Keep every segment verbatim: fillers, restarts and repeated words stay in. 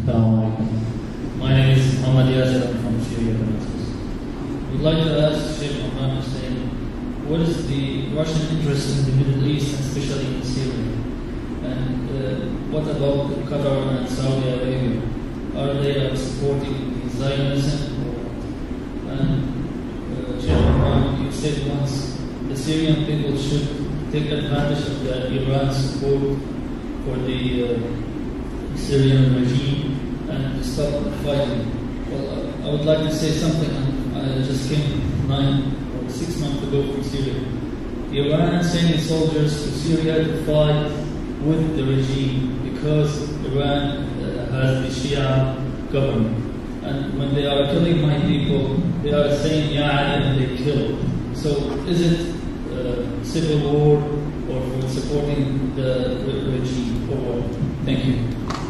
My name is Muhammad Yasir. I'm from Syria, Damascus. We'd like to ask Sheikh Muhammad Hussein, what is the Russian interest in the Middle East, and especially in Syria? And uh, what about Qatar and Saudi Arabia? Are they uh, supporting the Zionism? Or, and uh, Sheikh Muhammad, you said once the Syrian people should take advantage of the Iran support for the uh, Syrian regime and to stop fighting. Well, I would like to say something. I just came nine or six months ago from Syria. Iran sending soldiers to Syria to fight with the regime because Iran uh, has the Shia government. And when they are killing my people, they are saying yeah, and they kill. So is it uh, civil war or for supporting the regime or what? Thank you.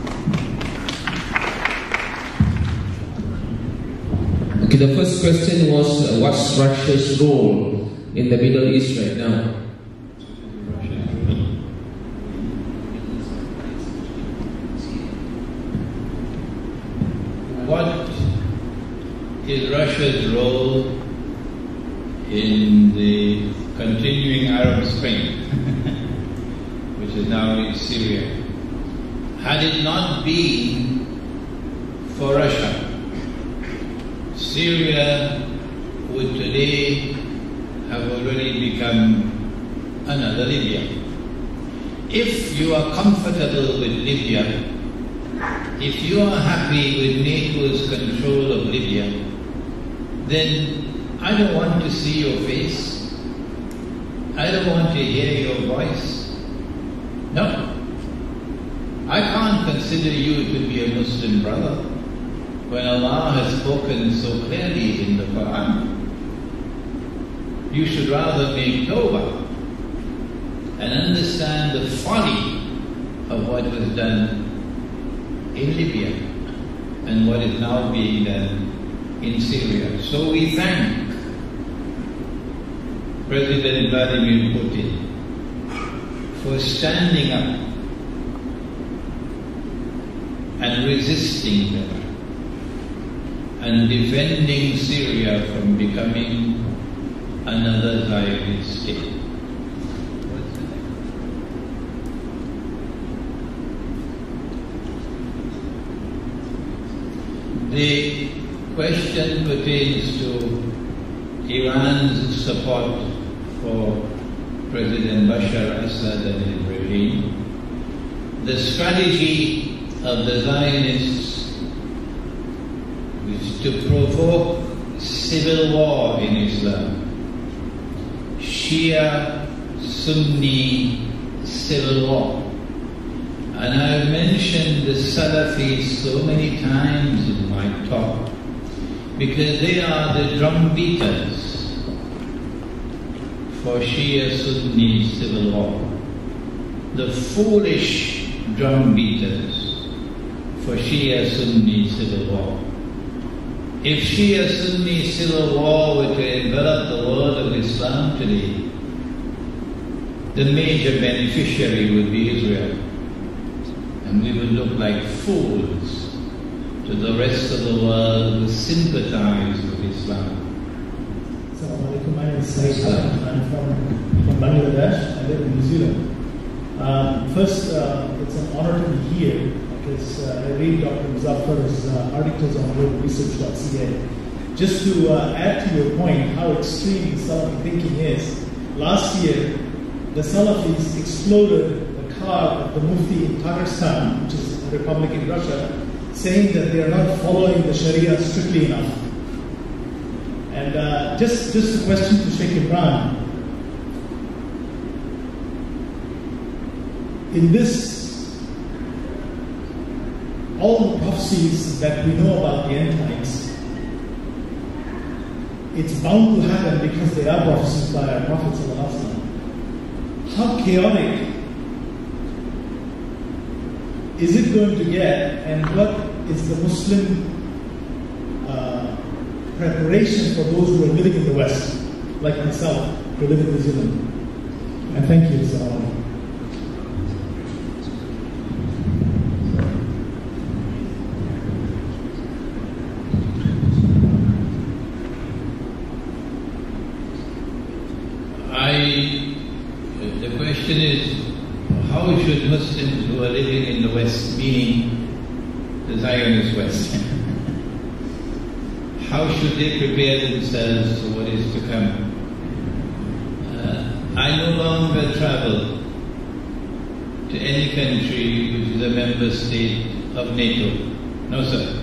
Okay, the first question was uh, what's Russia's role in the Middle East right now? What is Russia's role in the continuing Arab Spring, which is now in Syria? Had it not been for Russia, Syria would today have already become another Libya. If you are comfortable with Libya, if you are happy with NATO's control of Libya, then I don't want to see your face. I don't want to hear your voice. No. I can't consider you to be a Muslim brother when Allah has spoken so clearly in the Quran. You should rather make tawbah and understand the folly of what was done in Libya and what is now being done in Syria. So we thank President Vladimir Putin for standing up and resisting them and defending Syria from becoming another Zionist state. The question pertains to Iran's support for President Bashar Assad and his regime. The strategy of the Zionists is to provoke civil war in Islam. Shia, Sunni civil war. And I have mentioned the Salafis so many times in my talk because they are the drum beaters for Shia Sunni civil war. The foolish drum beaters for Shia Sunni civil war. If Shia Sunni civil war were to envelop the world of Islam today, the major beneficiary would be Israel. And we would look like fools to the rest of the world who sympathize with Islam. Assalamu alaikum. My name is Saeed. I'm from, from Bangladesh. I live in New Zealand. Uh, first, uh, it's an honor to be here because uh, I read Doctor Muzaffar's uh, articles on global research dot c a. Just to uh, add to your point, how extreme Salafi thinking is, last year the Salafis exploded car of the Mufti in Tatarstan, which is a republic in Russia, saying that they are not following the Sharia strictly enough. And uh, just, just a question to Sheikh Imran. In this, all the prophecies that we know about the end times, it's bound to happen because they are prophecies by our Prophet ﷺ. How chaotic is it going to get, and what is the Muslim uh, preparation for those who are living in the West, like myself, who live in New Zealand? And thank you, Assalamu alaikum. West, meaning the Zionist West. How should they prepare themselves for what is to come? Uh, I no longer travel to any country which is a member state of NATO. No, sir.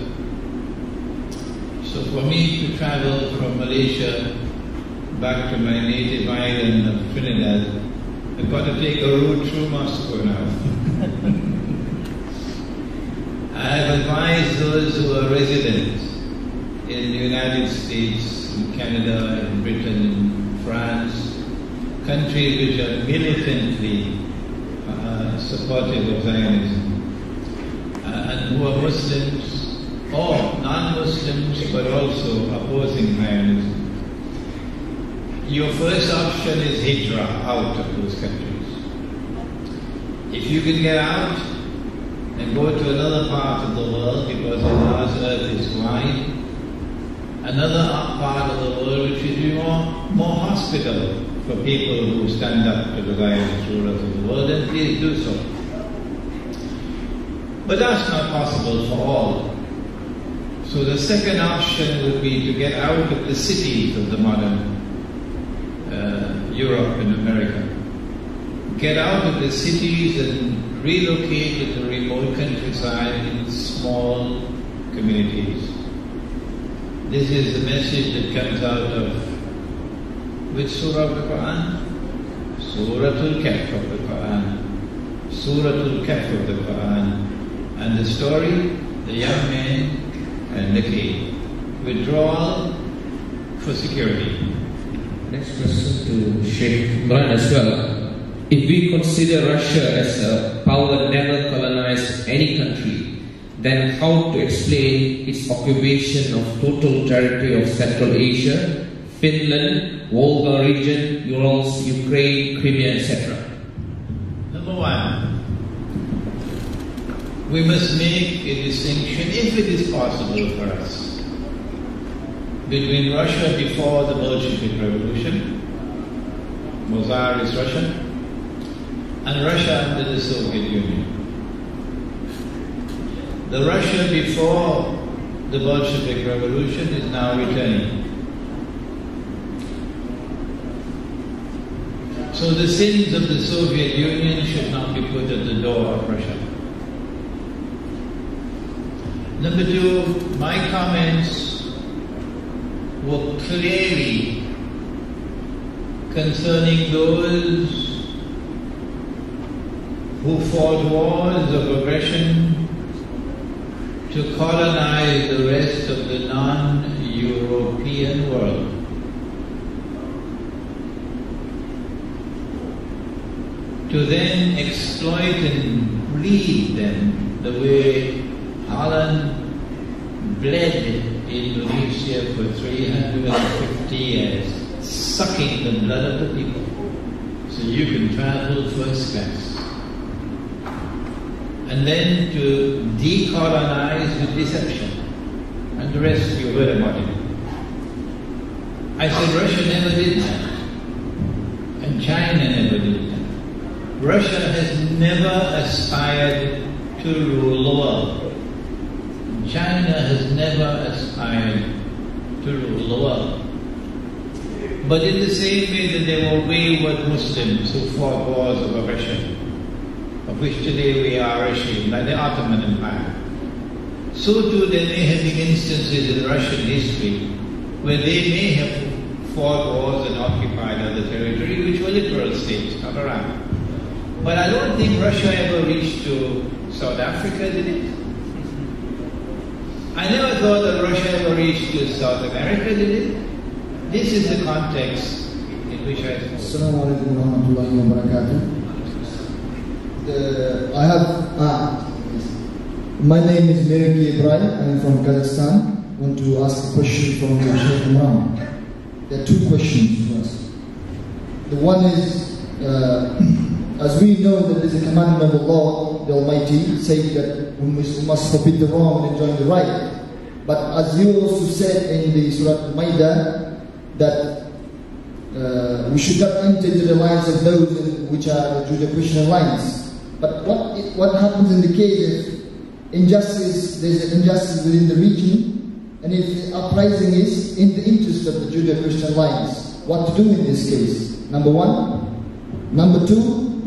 So for me to travel from Malaysia back to my native island of Trinidad, I've got to take a route through Moscow now. I have advised those who are residents in the United States, in Canada, in Britain, in France, countries which are militantly uh, supportive of Zionism, uh, and who are Muslims or non-Muslims but also opposing Zionism. Your first option is hijrah, out of those countries. If you can get out and go to another part of the world, because Allah's earth is wide, another part of the world which is more, more hospitable for people who stand up to the Zionist rulers of the world, then please do so. But that's not possible for all. So the second option would be to get out of the cities of the modern uh, Europe and America. Get out of the cities and relocate to the remote countryside in small communities. This is the message that comes out of which surah of the Quran? Suratul Kahf of the Quran. Suratul Kahf of the Quran. And the story, the young man and the king. Withdrawal for security. Next question to Sheikh Imran as well. If we consider Russia as a power that never colonized any country, then how to explain its occupation of total territory of Central Asia, Finland, Volga region, Urals, Ukraine, Crimea, et cetera? Number one, we must make a distinction, if it is possible for us, between Russia before the Bolshevik Revolution, Tsar is Russian, and Russia under the Soviet Union. The Russia before the Bolshevik Revolution is now returning. So the sins of the Soviet Union should not be put at the door of Russia. Number two, my comments were clearly concerning those who fought wars of aggression to colonize the rest of the non-European world. To then exploit and bleed them the way Holland bled Indonesia for three hundred fifty years, sucking the blood of the people, so you can travel first class. And then to decolonize with deception. And the rest you heard about it. I said Russia never did that. And China never did that. Russia has never aspired to rule the world. And China has never aspired to rule the world. But in the same way that there were wayward Muslims who fought wars of aggression, of which today we are ashamed, like the Ottoman Empire, so too there may have been instances in Russian history where they may have fought wars and occupied other territory which were literal states, not around. But I don't think Russia ever reached to South Africa, did it? I never thought that Russia ever reached to South America, did it? This is the context in which I spoke. Assalamu alaikum wa rahmatullahi wa barakatuh. The, I have, ah, my name is Mirki Ibrahim, I am from Kazakhstan. I want to ask a question from the Sheikh Imran. There are two questions to us. The one is, uh, as we know that there is a commandment of Allah, the Almighty, saying that we must, we must forbid the wrong and enjoy the right. But as you also said in the Surah Al-Ma'idah, that uh, we should not enter into the lines of those which are Judeo-Christian lines. But what, it, what happens in the case if injustice, there's an injustice within the region, and if the uprising is in the interest of the Judeo-Christian lines, what to do in this case? Number one. Number two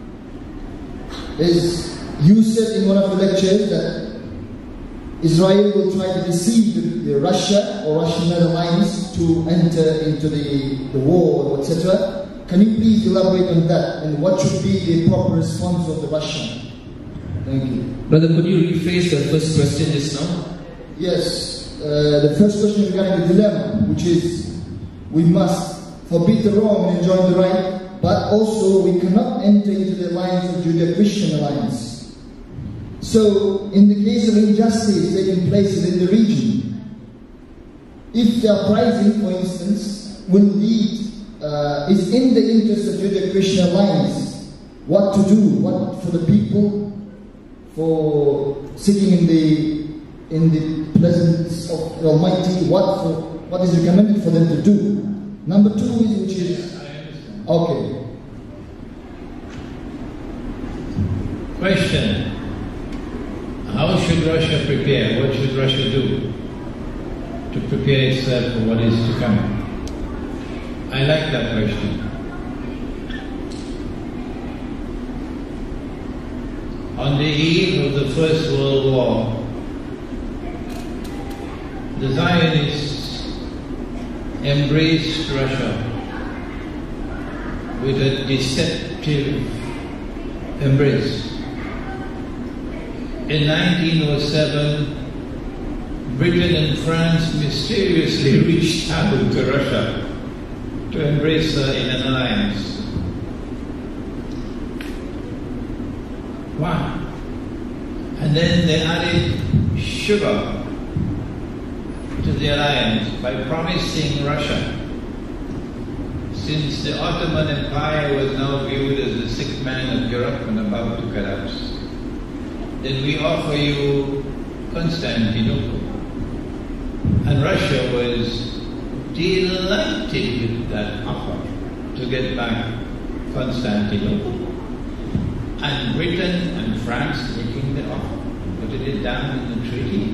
is, you said in one of the lectures that Israel will try to deceive the, the Russia or Russian alliance to enter into the, the war, et cetera. Can you please elaborate on that, and what should be the proper response of the Russian? Thank you. Brother, could you rephrase the first question just now? Yes, uh, the first question regarding the dilemma, which is, we must forbid the wrong and join the right, but also we cannot enter into the alliance of Judeo-Christian alliance. So, in the case of injustice taking place within the region, if the uprising, for instance, will lead, uh, is in the interest of Judeo-Christian alliance, what to do, what for the people, for sitting in the in the presence of the Almighty, what for, what is recommended for them to do. Number two is, which is, okay. Question: how should Russia prepare? What should Russia do to prepare itself for what is to come? I like that question. On the eve of the First World War, the Zionists embraced Russia with a deceptive embrace. In nineteen oh seven, Britain and France mysteriously reached out to Russia to embrace her in an alliance. Wow. And then they added sugar to the alliance by promising Russia, since the Ottoman Empire was now viewed as the sick man of Europe and about to collapse, then we offer you Constantinople. And Russia was delighted with that offer to get back Constantinople. And Britain and France taking the offer, putting it down in the treaty.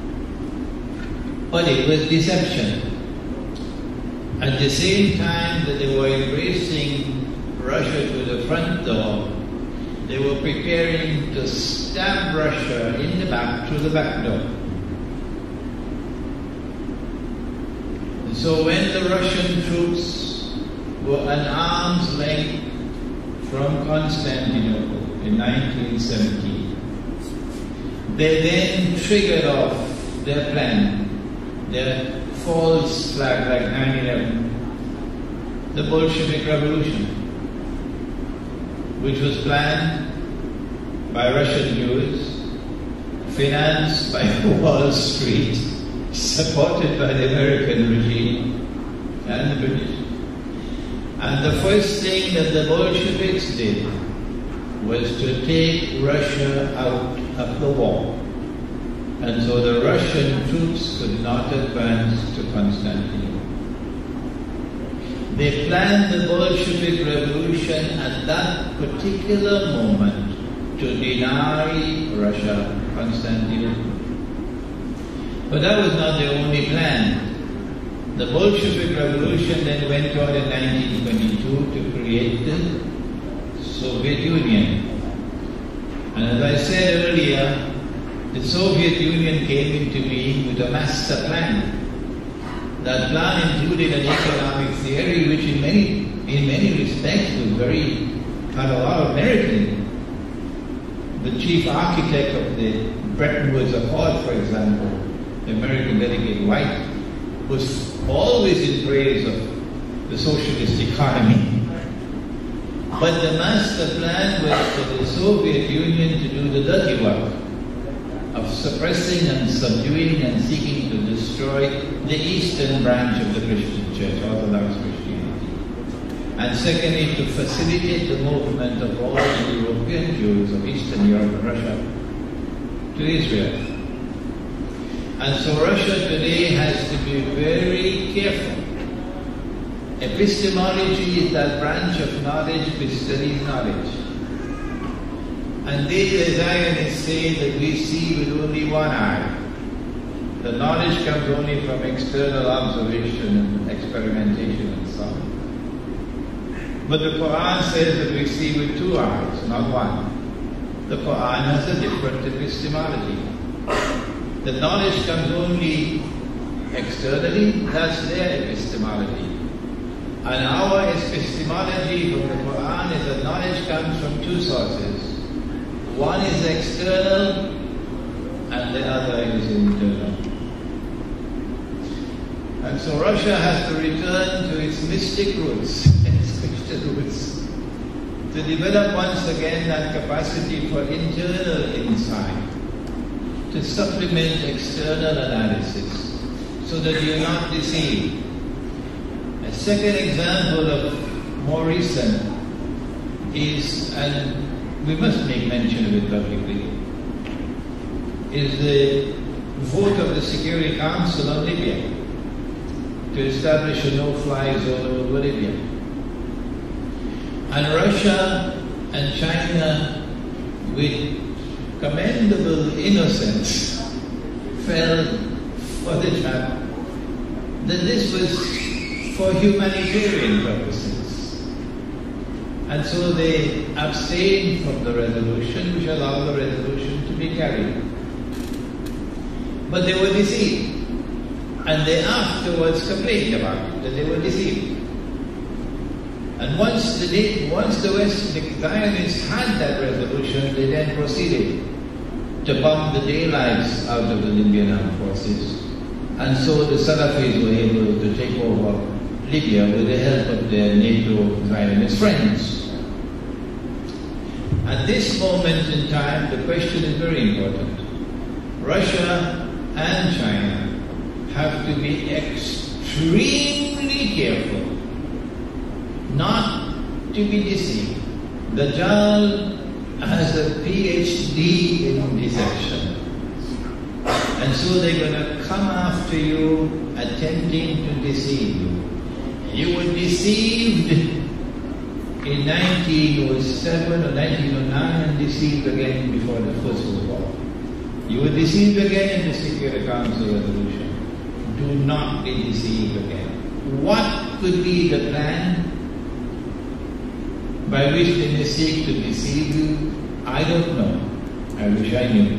But it was deception. At the same time that they were embracing Russia to the front door, they were preparing to stab Russia in the back through the back door. And so when the Russian troops were an arm's length from Constantinople in nineteen seventeen, they then triggered off their plan, their false flag like nine eleven, the Bolshevik Revolution, which was planned by Russian Jews, financed by Wall Street, supported by the American regime and the British. And the first thing that the Bolsheviks did was to take Russia out of the war. And so the Russian troops could not advance to Constantinople. They planned the Bolshevik Revolution at that particular moment to deny Russia Constantinople. But that was not the only plan. The Bolshevik Revolution then went on in nineteen twenty-two to create the Soviet Union. And as I said earlier, the Soviet Union came into being with a master plan. That plan included an economic theory which in many, in many respects was very, had a lot of merit in it. The chief architect of the Bretton Woods Accord, for example, the American delegate White, was always in praise of the socialist economy. But the master plan was for the Soviet Union to do the dirty work of suppressing and subduing and seeking to destroy the eastern branch of the Christian Church, Orthodox Christianity. And secondly, to facilitate the movement of all the European Jews of Eastern Europe and Russia to Israel. And so Russia today has to be very careful. Epistemology is that branch of knowledge which studies knowledge. And they, the Zionists, say that we see with only one eye. The knowledge comes only from external observation and experimentation and so on. But the Quran says that we see with two eyes, not one. The Quran has a different epistemology. The knowledge comes only externally, that's their epistemology. And our epistemology from the Quran is that knowledge comes from two sources. One is external and the other is internal. And so Russia has to return to its mystic roots, its Christian roots, to develop once again that capacity for internal insight, to supplement external analysis, so that you're not deceived. A second example of more recent is, and we must make mention of it publicly, is the vote of the Security Council on Libya to establish a no-fly zone over Libya. And Russia and China, with commendable innocence, fell for the trap that this was for humanitarian purposes. And so they abstained from the resolution, which allowed the resolution to be carried. But they were deceived. And they afterwards complained about it, that they were deceived. And once the, once the West, the Zionists had that resolution, they then proceeded to bomb the daylights out of the Libyan armed forces. And so the Salafis were able to take over Libya with the help of their NATO Zionist friends. At this moment in time, the question is very important. Russia and China have to be extremely careful not to be deceived. Dajjal has a P H D in deception. And so they're going to come after you, attempting to deceive you. You were deceived in nineteen oh seven or nineteen oh nine and deceived again before the First World War. You were deceived again in the Security Council resolution. Do not be deceived again. What could be the plan by which they may seek to deceive you? I don't know. I wish I knew.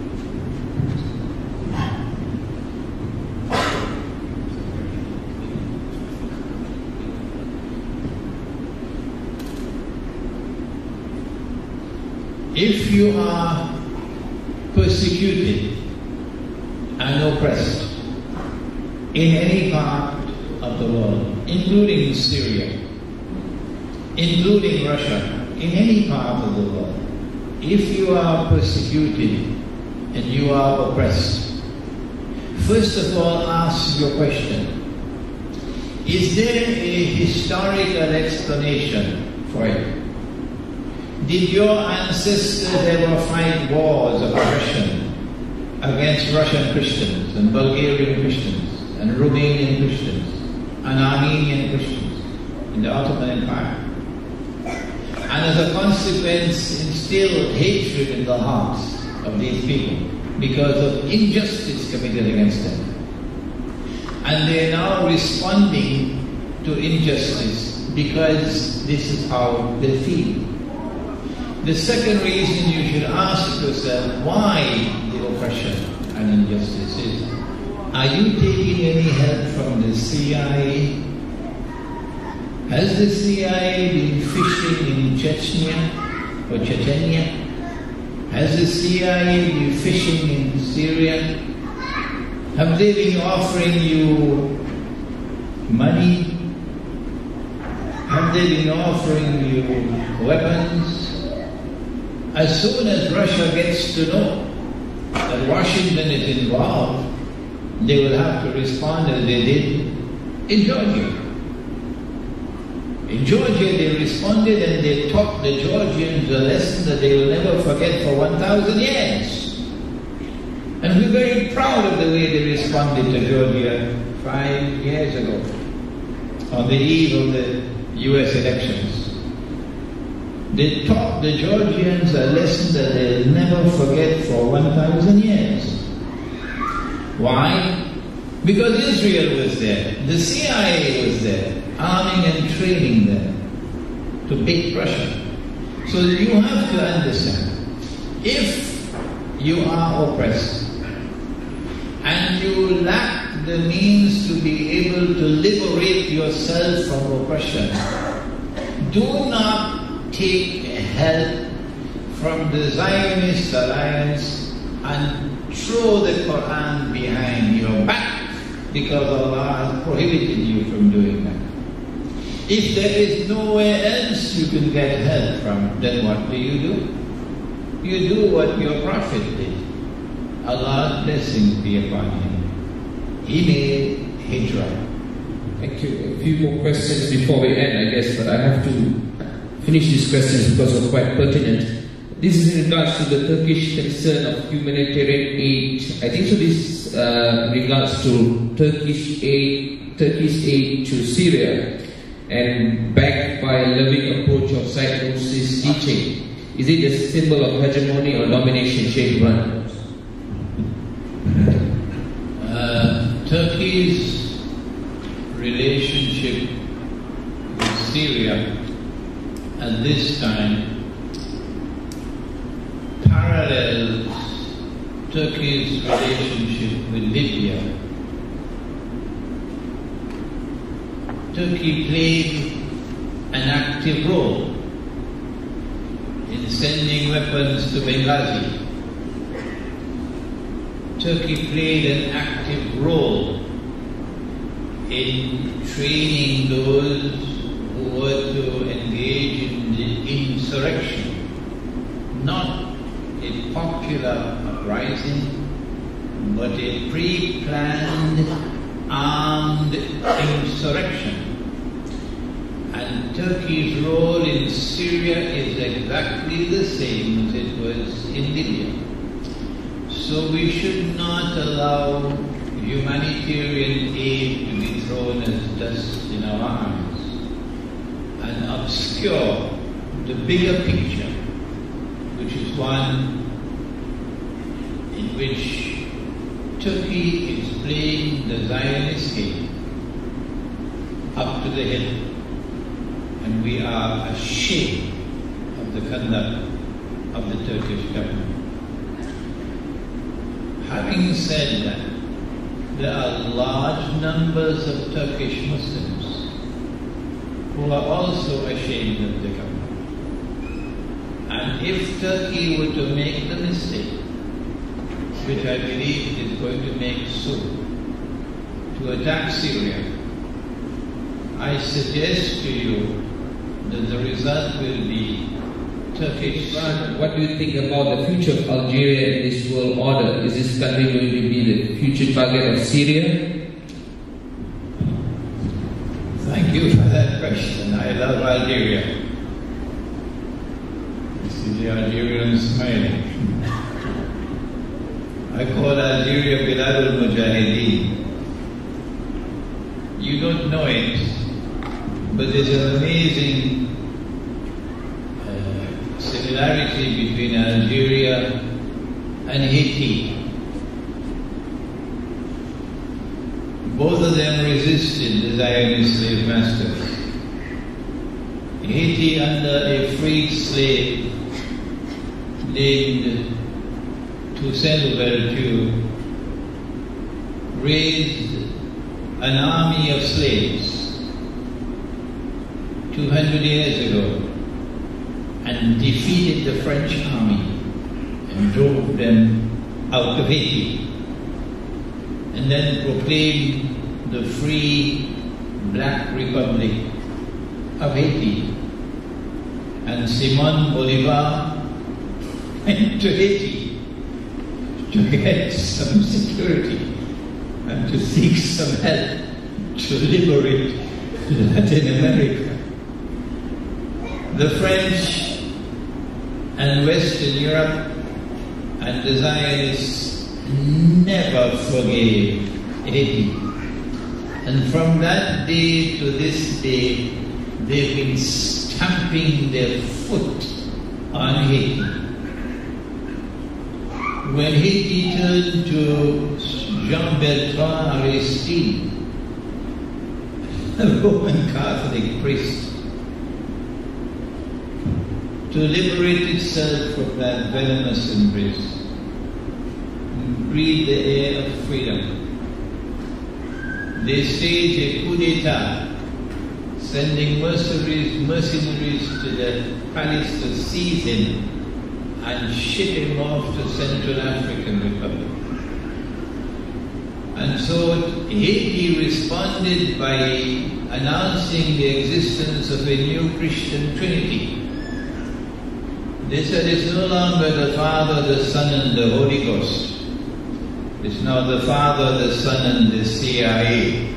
If you are persecuted and oppressed in any part of the world, including Syria, including Russia, in any part of the world, if you are persecuted and you are oppressed, first of all ask your question. Is there a historical explanation for it? Did your ancestors ever fight wars of aggression against Russian Christians and Bulgarian Christians and Romanian Christians and Armenian Christians in the Ottoman Empire? And as a consequence instilled hatred in the hearts of these people because of injustice committed against them. And they are now responding to injustice because this is how they feel. The second reason you should ask yourself why the oppression and injustice is, are you taking any help from the C I A? Has the C I A been fishing in Chechnya or Chechnya? Has the C I A been fishing in Syria? Have they been offering you money? Have they been offering you weapons? As soon as Russia gets to know that Washington is involved, they will have to respond as they did in Georgia. In Georgia they responded and they taught the Georgians a lesson that they will never forget for one thousand years. And we're very proud of the way they responded to Georgia five years ago, on the eve of the U S elections. They taught the Georgians a lesson that they'll never forget for one thousand years. Why? Because Israel was there, the C I A was there, arming and training them to beat Russia. So you have to understand, if you are oppressed and you lack the means to be able to liberate yourself from oppression, do not take help from the Zionist alliance and throw the Quran behind your back, because Allah has prohibited you from doing that. If there is nowhere else you can get help from, then what do you do? You do what your Prophet did. Allah's blessings be upon him. He made hijrah. Thank you. A few more questions before we end, I guess, but I have to finish these questions because they're quite pertinent. This is in regards to the Turkish concern of humanitarian aid. I think so this uh, regards to Turkish aid, Turkish aid to Syria, and backed by a loving approach of psychosis teaching. Is it a symbol of hegemony or domination, Sheikh Ibrahim? Uh, Turkey's relationship with Syria at this time parallels Turkey's relationship with Libya. Turkey played an active role in sending weapons to Benghazi. Turkey played an active role in training those who were to engage in the insurrection, not a popular uprising, but a pre-planned armed insurrection. And Turkey's role in Syria is exactly the same as it was in Libya. So we should not allow humanitarian aid to be thrown as dust in our eyes and obscure the bigger picture, which is one in which Turkey is playing the Zionist game up to the hill, and we are ashamed of the conduct of the Turkish government. Having said that, there are large numbers of Turkish Muslims who are also ashamed of the government. And if Turkey were to make the mistake, which I believe it is going to make soon, to attack Syria, I suggest to you that the result will be Turkish. What do you think about the future of Algeria in this world order? Is this country going to be the future target of Syria? Thank you for that question. I love Algeria. You see the Algerians smiling. I call Algeria Bilad al-Mujahideen. You don't know it, but there's an amazing uh, similarity between Algeria and Haiti. Both of them resisted the Zionist slave masters. Haiti, under a freed slave named Toussaint Louverture, raised an army of slaves two hundred years ago and defeated the French army and drove them out of Haiti, and then proclaimed the free Black Republic of Haiti. And Simon Bolivar went to Haiti to get some security and to seek some help to liberate Latin America. The French and Western Europe and the Zionists never forgave Haiti. And from that day to this day, they've been stamping their foot on Haiti. When Haiti turned to Jean-Bertrand Aristide, a Roman Catholic priest, to liberate itself from that venomous embrace and breathe the air of freedom, they staged a coup d'etat, sending mercenaries, mercenaries to the palace to seize him and ship him off to Central African Republic. And so Haiti responded by announcing the existence of a new Christian Trinity. They said it's no longer the Father, the Son, and the Holy Ghost. It's now the Father, the Son, and the C I A.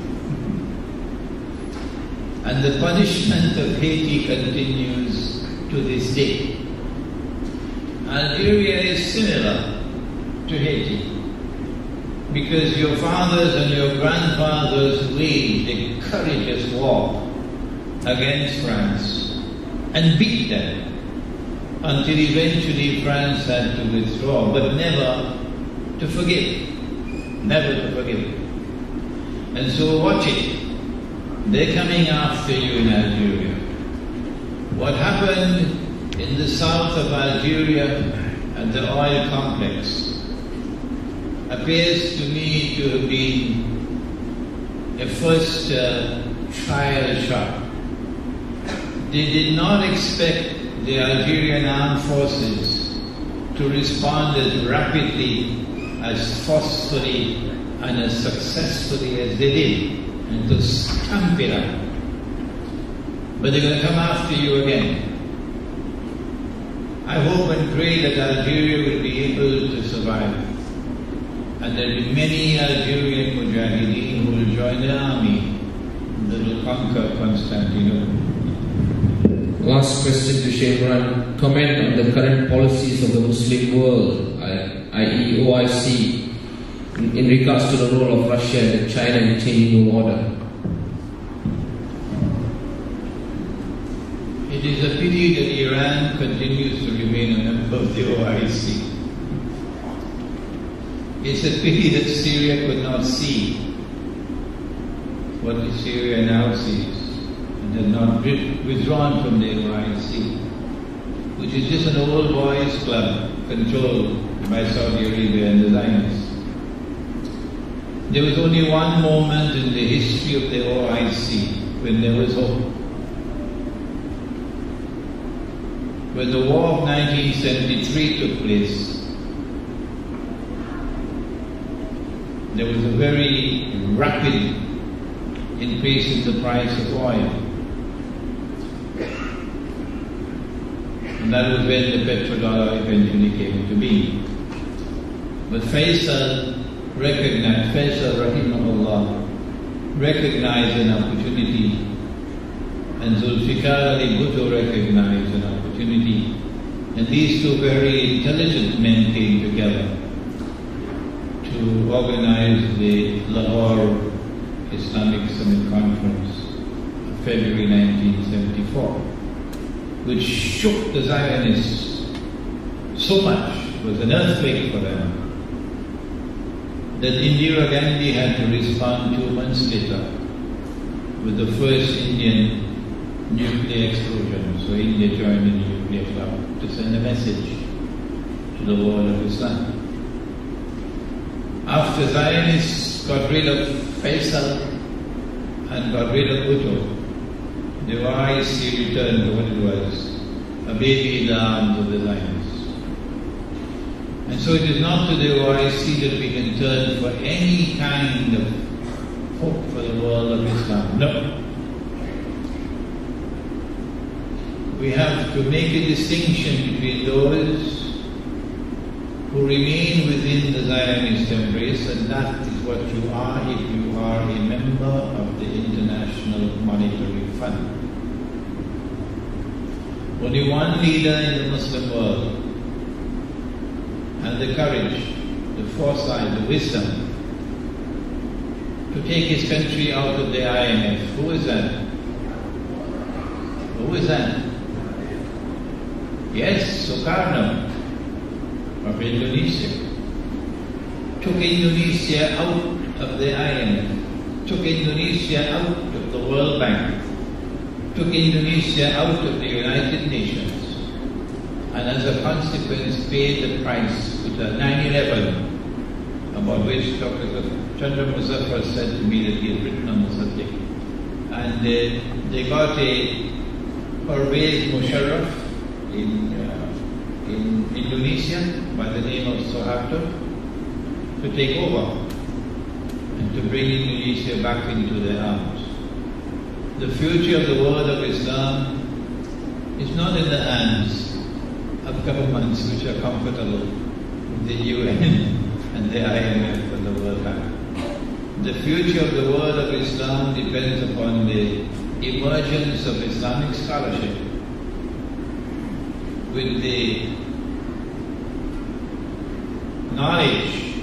And the punishment of Haiti continues to this day. Algeria is similar to Haiti, because your fathers and your grandfathers waged a courageous war against France and beat them until eventually France had to withdraw, but never to forgive, never to forgive. And so watch it. They're coming after you in Algeria. What happened in the south of Algeria at the oil complex appears to me to have been a first uh, trial shot. They did not expect the Algerian armed forces to respond as rapidly, as forcefully, and as successfully as they did, and to stamp it out. But they're going to come after you again. I hope and pray that Algeria will be able to survive, and there will be many Algerian mujahideen who will join the army that will conquer Constantinople. Last question to Sheikh Imran. Comment on the current policies of the Muslim world, that is O I C, in, in regards to the role of Russia and China in changing the order. It is a pity that Iran continues to remain a member of the O I C. It's a pity that Syria could not see what Syria now sees, and has not withdrawn from the O I C, which is just an old boys club controlled by Saudi Arabia and the Zionists. There was only one moment in the history of the O I C when there was hope. When the war of nineteen seventy-three took place, there was a very rapid increase in the price of oil. And that was when the petrodollar eventually came to be. But Faisal recognized, Faisal rahimahullah, recognized an opportunity, and Zulfikar Ali Bhutto recognized an opportunity, and these two very intelligent men came together to organize the Lahore Islamic Summit Conference of February nineteen seventy-four, which shook the Zionists so much, it was an earthquake for them, that Indira Gandhi had to respond two months later with the first Indian nuclear explosion. So India joined the nuclear club to send a message to the world of Islam. After Zionists got rid of Faisal and got rid of Bhutto, the O I C returned to what it was, a baby in the arms of the Zionists. And so it is not to the O I C that we can turn for any kind of hope for the world of Islam. No. We have to make a distinction between those who remain within the Zionist embrace, and that is what you are if you are a member of the International Monetary Fund. Only one leader in the Muslim world had the courage, the foresight, the wisdom to take his country out of the I M F. Who is that? Who is that? Yes, Sukarno of Indonesia. Took Indonesia out of the I M F, took Indonesia out of the World Bank, took Indonesia out of the United Nations, and as a consequence paid the price with a nine eleven, about which Doctor Chandra Muzaffar said to me that he had written on the subject. And uh, they got a Pervez Musharraf in, uh, in Indonesia by the name of Suharto to take over and to bring Indonesia back into their arms. The future of the world of Islam is not in the hands of governments which are comfortable with the U N and the I M F and the World Bank. The future of the world of Islam depends upon the emergence of Islamic scholarship with the knowledge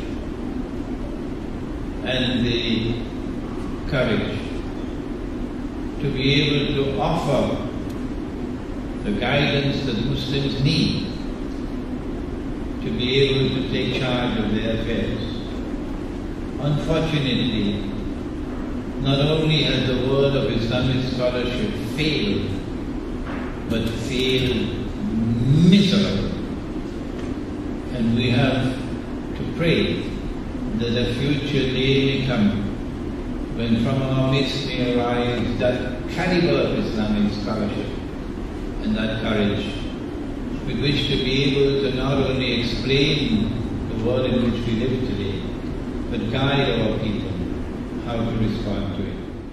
and the courage to be able to offer the guidance that Muslims need to be able to take charge of their affairs. Unfortunately, not only has the world of Islamic scholarship failed, but failed miserably. And we have to pray that a future day may come when from our midst may arise that caliber of Islamic scholarship and that courage with which to be able to not only explain the world in which we live today, but guide our people how to respond to it.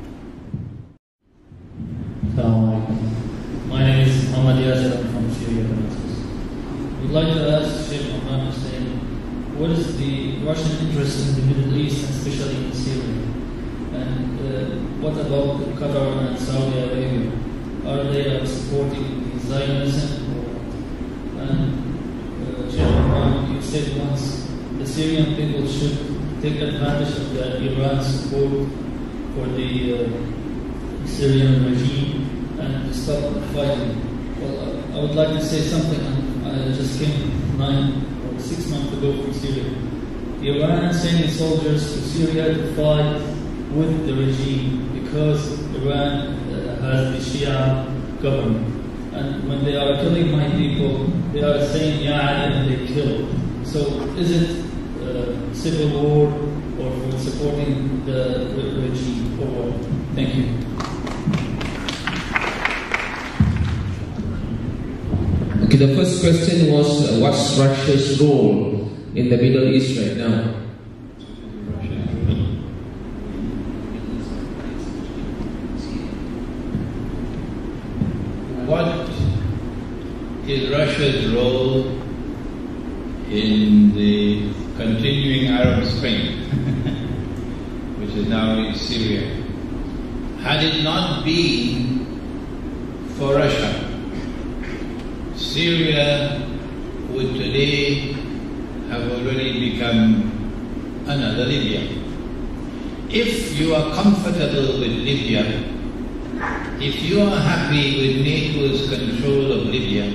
Assalamu alaikum. My name is Muhammad Yasir. I'm from Syria, Damascus. We'd like to ask Sheikh Muhammad Hussein, what is the Russian interest in the Middle East and especially in Syria? And uh, what about Qatar and Saudi Arabia? Are they uh, supporting the Zionism? Or, and uh, Sheikh Muhammad, you said once the Syrian people should take advantage of the Iran support for the uh, Syrian regime and stop fighting. Well, I would like to say something. I just came nine or six months ago from Syria. Iran is sending soldiers to Syria to fight with the regime because Iran uh, has the Shia government. And when they are killing my people, they are saying Ya Ali and they kill. So is it uh, civil war or for supporting the regime or what? Thank you. Okay, the first question was uh, what's Russia's role in the Middle East right now? What is Russia's role in the continuing Arab Spring, which is now in Syria? Had it not been for Russia, Syria would today have already become another Libya. If you are comfortable with Libya, if you are happy with NATO's control of Libya,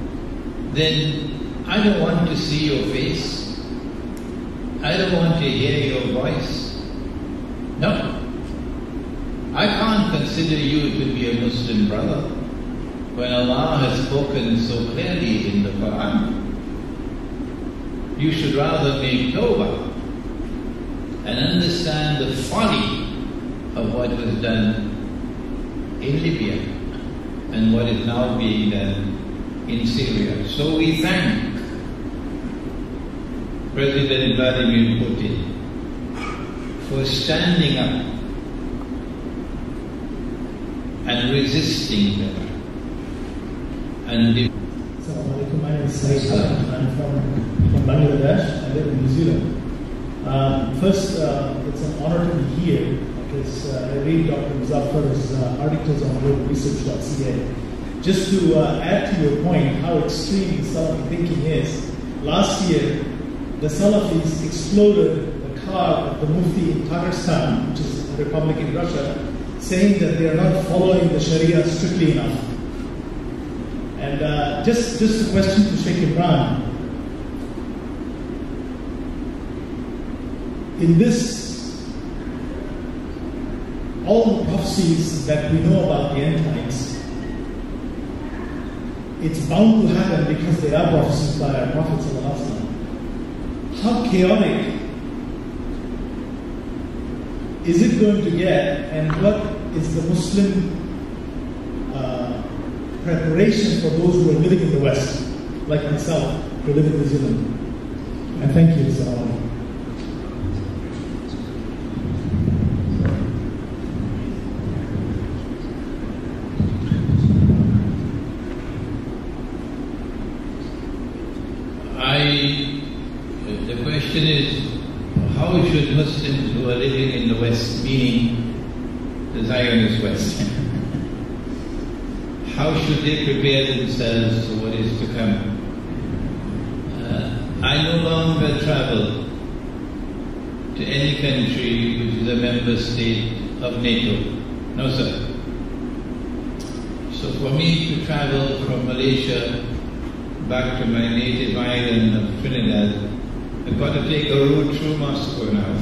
then I don't want to see your face. I don't want to hear your voice. No. I can't consider you to be a Muslim brother when Allah has spoken so clearly in the Quran. You should rather make tawbah and understand the folly of what was done in Libya and what is now being done in Syria. So we thank President Vladimir Putin for standing up and resisting them. And the Assalamu alaikum. My name is Saeed. I'm from, from Bangladesh. I live in New Zealand. Um, first, uh, it's an honor to be here because uh, I read Doctor Muzaffar's uh, articles on global research dot c a. Just to uh, add to your point, how extreme Salafi thinking is, last year the Salafis exploded the car of the Mufti in Tajikistan, which is a republic in Russia, saying that they are not following the Sharia strictly enough. And uh, just, just a question to Sheikh Imran. In this, all the prophecies that we know about the end times, it's bound to happen because they are prophecies by our Prophet ﷺ. How chaotic is it going to get, and what is the Muslim uh, preparation for those who are living in the West, like myself, who live in New Zealand? And thank you, Assalamu alaikum. The question is, how should Muslims who are living in the West, meaning the Zionist West, how should they prepare themselves for what is to come? Uh, I no longer travel to any country which is a member state of NATO. No, sir. So for me to travel from Malaysia back to my native island of Trinidad, I've got to take a route through Moscow now.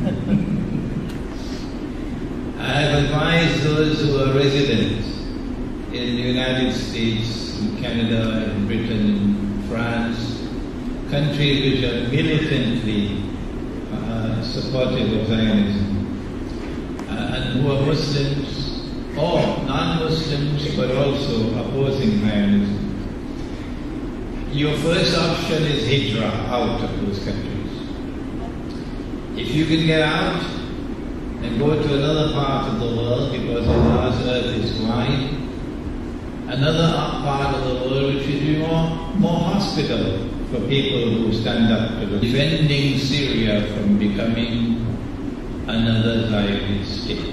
I have advised those who are residents in the United States, in Canada, in Britain, in France, countries which are militantly uh, supportive of Zionism, uh, and who are Muslims or non-Muslims but also opposing Zionism. Your first option is hijrah, out of those countries. If you can get out and go to another part of the world, because Allah's earth is wide, another part of the world which will be more, more hospitable for people who stand up to the defending Syria from becoming another Zionist state.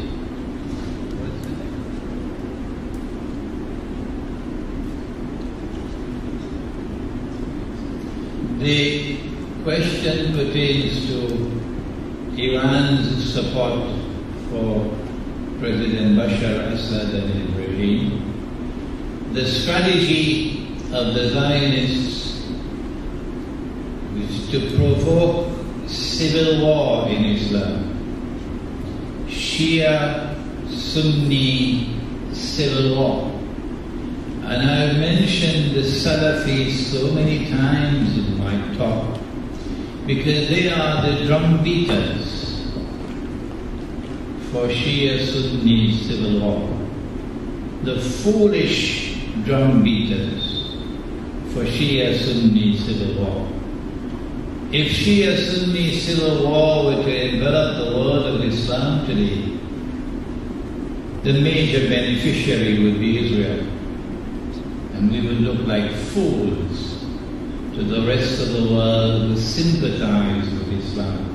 The question pertains to Iran's support for President Bashar Assad and his regime. The strategy of the Zionists is to provoke civil war in Islam. Shia, Sunni civil war. And I've mentioned the Salafis so many times in my talk because they are the drum beaters for Shia Sunni civil war. The foolish drum beaters for Shia Sunni civil war. If Shia Sunni civil war were to envelop the world of Islam today, the major beneficiary would be Israel. And we would look like fools to the rest of the world who sympathize with Islam.